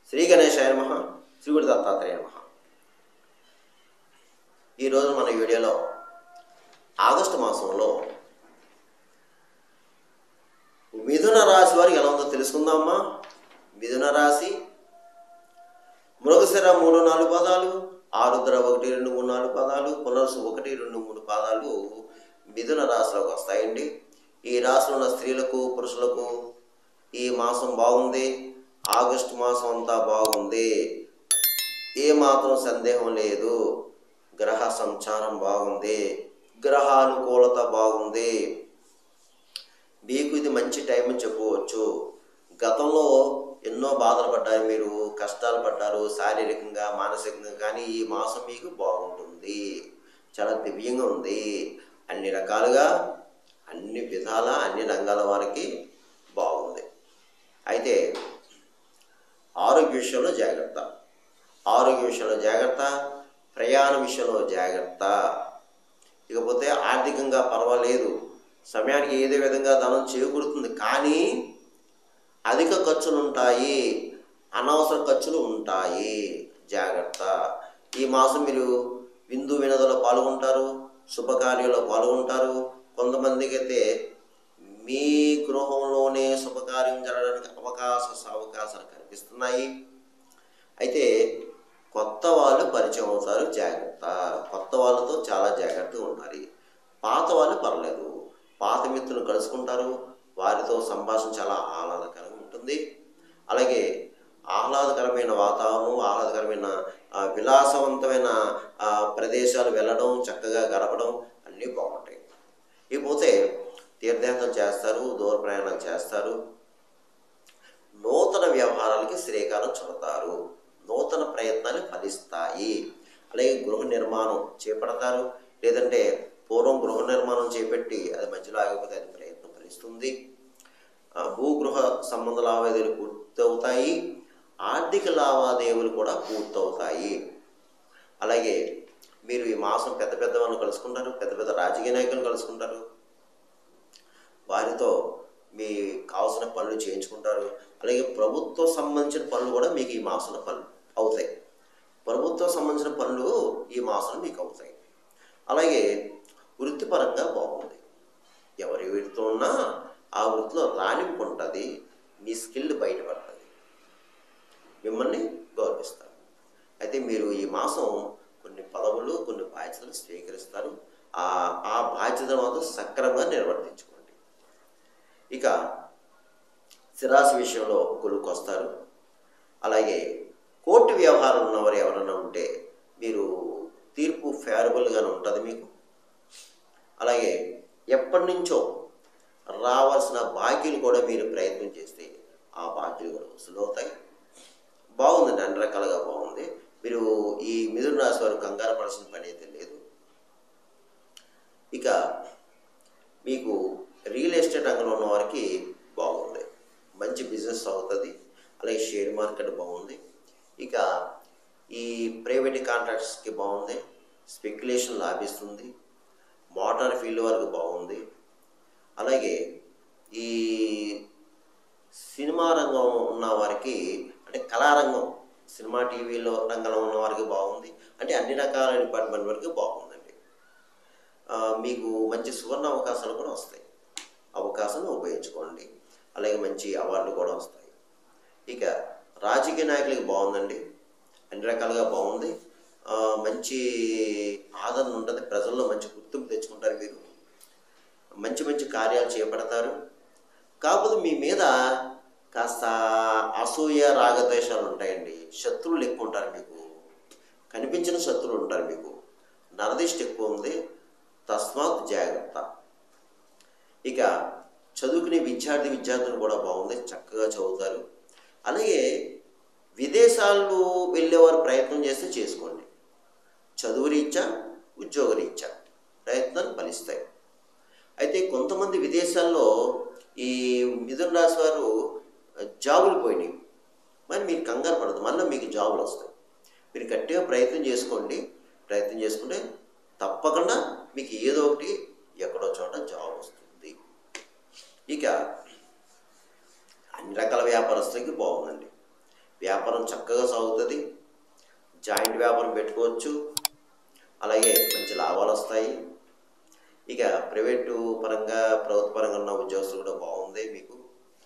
శ్రీ గణేశాయ నమః. శ్రీ గురు దత్తాత్రేయ నమః. ఈరోజు మన వీడియోలో ఆగస్టు మాసంలో మిథున రాశి వారికి ఎలా ఉందో తెలుసుకుందామా. మిథున రాశి మృగశిర 3-4 పాదాలు, ఆరుద్ర 1-2-3-4 పాదాలు, పునర్సు 1-2-3 పాదాలు మిథున రాశిలోకి వస్తాయండి. ఈ రాశిలో ఉన్న స్త్రీలకు పురుషులకు ఈ మాసం బాగుంది. ఆగస్టు మాసం అంతా బాగుంది, ఏ మాత్రం సందేహం లేదు. గ్రహ సంచారం బాగుంది, గ్రహానుకూలత బాగుంది. మీకు ఇది మంచి టైం అని చెప్పుకోవచ్చు. గతంలో ఎన్నో బాధలు పడ్డారు, మీరు కష్టాలు పడ్డారు శారీరకంగా మానసికంగా, కానీ ఈ మాసం మీకు బాగుంటుంది, చాలా దివ్యంగా ఉంది. అన్ని రకాలుగా అన్ని విధాల అన్ని రంగాల వారికి బాగుంది. అయితే ఆరోగ్య విషయంలో జాగ్రత్త, ఆరోగ్య విషయంలో జాగ్రత్త, ప్రయాణ విషయంలో జాగ్రత్త. ఇకపోతే ఆర్థికంగా పర్వాలేదు, సమయానికి ఏదే విధంగా ధనం చేకూరుతుంది, కానీ అధిక ఖర్చులు ఉంటాయి, అనవసర ఖర్చులు ఉంటాయి, జాగ్రత్త. ఈ మాసం మీరు విందు వినోదాల్లో పాల్గొంటారు, శుభకార్యాల్లో పాల్గొంటారు. కొంతమందికి అయితే మీ గృహంలోనే శుభకార్యం జరగడానికి అవకాశాలు కనిపిస్తున్నాయి. అయితే కొత్త వాళ్ళు పరిచయం అవుతారు, జాగ్రత్త. కొత్త వాళ్ళతో చాలా జాగ్రత్తగా ఉండాలి. పాత వాళ్ళు పర్లేదు, పాత మిత్రులు కలుసుకుంటారు, వారితో సంభాషణ చాలా ఆహ్లాదకరంగా ఉంటుంది. అలాగే ఆహ్లాదకరమైన వాతావరణం, ఆహ్లాదకరమైన విలాసవంతమైన ప్రదేశాలు వెళ్ళడం, చక్కగా గడపడం అన్నీ బాగుంటాయి. ఇకపోతే తీర్థయాత్ర చేస్తారు, దూర ప్రయాణాలు చేస్తారు, నూతన వ్యవహారాలకి శ్రీకారం చుడతారు, నూతన ప్రయత్నాలు ఫలిస్తాయి. అలాగే గృహ నిర్మాణం చేపడతారు, లేదంటే పూర్వం గృహ నిర్మాణం చేపట్టి అది మధ్యలో ఆగిపోతే అది ప్రయత్నం ఫలిస్తుంది. భూగృహ సంబంధ లావాదేవీలు పూర్తవుతాయి, ఆర్థిక లావాదేవీలు కూడా పూర్తవుతాయి. అలాగే మీరు ఈ మాసం పెద్ద పెద్ద వాళ్ళని కలుసుకుంటారు, పెద్ద పెద్ద రాజకీయ నాయకులను కలుసుకుంటారు, వారితో మీ కావాల్సిన పనులు చేయించుకుంటారు. అలాగే ప్రభుత్వం సంబంధించిన పనులు కూడా మీకు ఈ మాసంలో పనులు అవుతాయి, ప్రభుత్వం సంబంధించిన పనులు ఈ మాసంలో మీకు అవుతాయి. అలాగే వృత్తిపరంగా బాగుంది, ఎవరి వృత్తితో ఉన్నా ఆ వృత్తిలో రాణింపు ఉంటుంది, మీ స్కిల్ బయటపడుతుంది, మిమ్మల్ని గౌరవిస్తారు. అయితే మీరు ఈ మాసం కొన్ని పదవులు కొన్ని బాధ్యతలు స్వీకరిస్తారు, ఆ బాధ్యతను మాత్రం సక్రమంగా నిర్వర్తించుకోండి. ఇక స్థిరాస్తి విషయంలో కొలుకు వస్తారు. అలాగే కోర్టు వ్యవహారం ఉన్నవారు ఎవరైనా ఉంటే మీరు తీర్పు ఫేవరబుల్గానే ఉంటుంది మీకు. అలాగే ఎప్పటి నుంచో రావాల్సిన బాకీలు కూడా మీరు ప్రయత్నం చేస్తే ఆ బాకీలు కూడా వసూలు అవుతాయి. బాగుందండి, అన్ని రకాలుగా బాగుంది. మీరు ఈ మిథున రాశి వారు కంగారు పడాల్సిన పని అయితే లేదు. ఇక మీకు రియల్ ఎస్టేట్ రంగంలో ఉన్న వారికి బాగుంది, మంచి బిజినెస్ అవుతుంది. అలాగే షేర్ మార్కెట్ బాగుంది. ఇక ఈ ప్రైవేట్ కాంట్రాక్ట్స్కి బాగుంది, స్పెక్యులేషన్ లాభిస్తుంది, మోటార్ ఫీల్డ్ వరకు బాగుంది. అలాగే ఈ సినిమా రంగం ఉన్న వారికి, అంటే కళారంగం, సినిమా టీవీలో రంగంలో ఉన్న వారికి బాగుంది. అంటే అన్ని రకాల డిపార్ట్మెంట్ వరకు బాగుందండి. మీకు మంచి సువర్ణ అవకాశాలు కూడా వస్తాయి, అవకాశాలను ఉపయోగించుకోండి. అలాగే మంచి అవార్డులు కూడా వస్తాయి. ఇక రాజకీయ నాయకులకి బాగుందండి, అన్ని రకాలుగా బాగుంది. మంచి ఆదరణ ఉంటుంది, ప్రజల్లో మంచి గుర్తింపు తెచ్చుకుంటారు, మీరు మంచి మంచి కార్యాలు చేపడతారు. కాకపోతే మీ మీద కాస్త అసూయ రాగద్వేషాలు ఉంటాయండి, శత్రువులు ఎక్కువ ఉంటారు, మీకు కనిపించిన శత్రువులు ఉంటారు, మీకు నరదిష్టి ఎక్కువ ఉంది, తస్మాత్ జాగ్రత్త. ఇక చదువుకునే విద్యార్థులు కూడా బాగుంది, చక్కగా చదువుతారు. అలాగే విదేశాల్లో వెళ్ళేవారు ప్రయత్నం చేస్తే చేసుకోండి, చదువు రీత్యా ఉద్యోగ రీత్యా ప్రయత్నాలు ఫలిస్తాయి. అయితే కొంతమంది విదేశాల్లో ఈ మిథున రాశి వారు జాబులు పోయినాయి, మరి మీరు కంగారు పడదు, మళ్ళీ మీకు జాబులు వస్తాయి. మీరు గట్టిగా ప్రయత్నం చేసుకోండి, ప్రయత్నం చేసుకుంటే తప్పకుండా మీకు ఏదో ఒకటి ఎక్కడో చోట జాబ్ వస్తుంది. ఇక అన్ని రకాల వ్యాపారస్తులకి బాగుందండి. వ్యాపారం చక్కగా సాగుతుంది. జాయింట్ వ్యాపారం పెట్టుకోవచ్చు. అలాగే మంచి లాభాలు వస్తాయి. ఇక ప్రైవేటు పరంగా ప్రభుత్వ పరంగా ఉన్న ఉద్యోగస్తులు కూడా బాగుంది. మీకు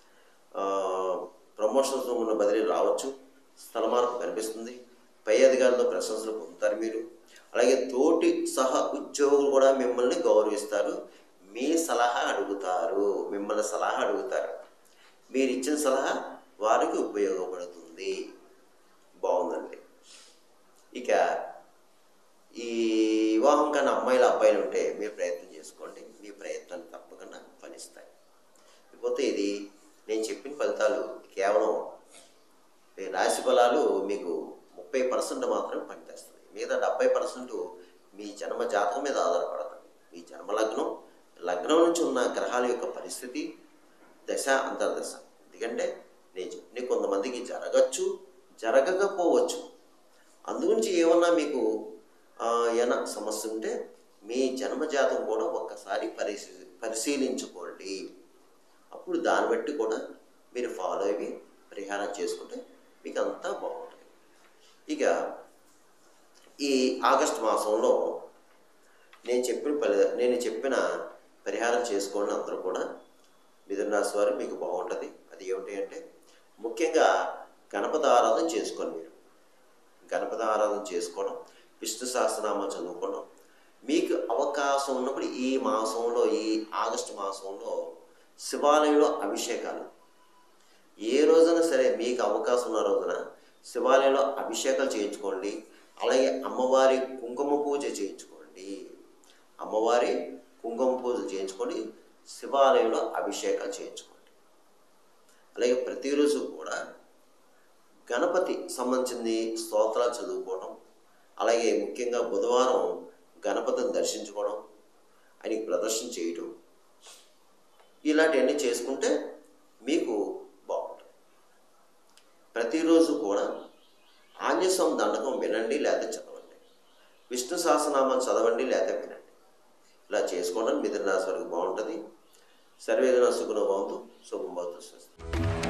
ప్రమోషన్స్ ఉన్న బదిలీ రావచ్చు. స్థల మార్పు కనిపిస్తుంది. పై అధికారులతో ప్రశంసలు పొందుతారు మీరు. అలాగే తోటి సహ ఉద్యోగులు కూడా మిమ్మల్ని గౌరవిస్తారు. మీ సలహా అడుగుతారు, మిమ్మల్ని సలహా అడుగుతారు. మీరు ఇచ్చిన సలహా వారికి ఉపయోగపడుతుంది. బాగుందండి. ఇక ఈ వివాహం కానీ అమ్మాయిలు అబ్బాయిలు ఉంటే మీరు ప్రయత్నం చేసుకోండి. మీ ప్రయత్నాన్ని తప్పకుండా ఫలిస్తాయి. ఇకపోతే ఇది నేను చెప్పిన ఫలితాలు కేవలం రాశి ఫలాలు మీకు 30% మాత్రమే పనిచేస్తుంది. మిగతా 70% మీ జన్మ జాతకం మీద ఆధారపడుతుంది. మీ జన్మ లగ్నం, లగ్నం నుంచి ఉన్న గ్రహాల యొక్క పరిస్థితి, దశ అంతర్దశ. ఎందుకంటే నేను చెప్పిన కొంతమందికి జరగచ్చు, జరగకపోవచ్చు. అందుగురించి ఏమన్నా మీకు ఏమైనా సమస్య ఉంటే మీ జన్మజాతం కూడా ఒక్కసారి పరిశీలించుకోండి. అప్పుడు దాన్ని బట్టి కూడా మీరు ఫాలో అయ్యి పరిహారం చేసుకుంటే మీకు అంతా బాగుంటుంది. ఇక ఈ ఆగస్టు మాసంలో నేను చెప్పిన పరిహారం చేసుకోండి అందరూ కూడా. మిథున రాశి వారు మీకు బాగుంటుంది. అది ఏమిటి అంటే ముఖ్యంగా గణపతి ఆరాధన చేసుకోండి. మీరు గణపతి ఆరాధన చేసుకోవడం, విష్ణు సహస్రనామం చదువుకోవడం, మీకు అవకాశం ఉన్నప్పుడు ఈ మాసంలో, ఈ ఆగస్టు మాసంలో శివాలయంలో అభిషేకాలు, ఏ రోజున సరే మీకు అవకాశం ఉన్న రోజున శివాలయంలో అభిషేకాలు చేయించుకోండి. అలాగే అమ్మవారి కుంకుమ పూజ చేయించుకోండి. అమ్మవారి కుంకుమ పూజ చేయించుకొని శివాలయంలో అభిషేకాలు చేయించుకోండి. అలాగే ప్రతిరోజు కూడా గణపతి సంబంధించింది స్తోత్రాలు చదువుకోవడం, అలాగే ముఖ్యంగా బుధవారం గణపతిని దర్శించుకోవడం, ఆయనకి ప్రదర్శన చేయటం, ఇలాంటివన్నీ చేసుకుంటే మీకు బాగుంటుంది. ప్రతిరోజు కూడా ఆంజనేయ స్వామి దండకం వినండి లేదా చదవండి. విష్ణు సహస్రనామాలు చదవండి లేదా వినండి. ఇలా చేసుకోవడం మిథున రాశి వారికి బాగుంటుంది. సర్వేజన సుఖనో భవంతు. శుభం భవతు. స్వస్తి.